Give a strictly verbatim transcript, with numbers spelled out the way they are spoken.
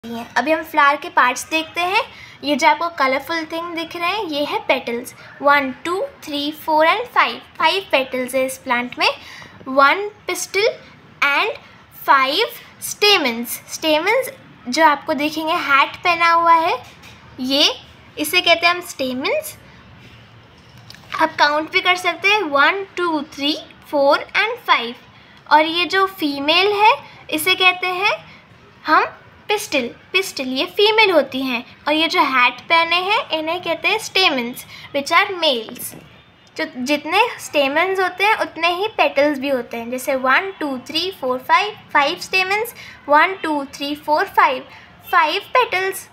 हैं। अभी हम फ्लावर के पार्ट्स देखते हैं। ये जो आपको कलरफुल थिंग दिख रहे हैं ये है petals. One two three four and five five petals है इस प्लांट में। One pistil and five stamens. Stamens जो आपको देखेंगे हैट पहना हुआ है ये, इसे कहते हैं हम स्टेमन्स। आप काउंट भी कर सकते हैं one two three four and five. और ये जो फीमेल है इसे कहते हैं हम पिस्टल। पिस्टल ये फीमेल होती हैं। और ये जो हैट पहने हैं इन्हें कहते हैं स्टेमन्स विच आर मेल्स। जो जितने स्टेमन्स होते हैं उतने ही पेटल्स भी होते हैं। जैसे one two three four five five stamens, one two three four five five petals.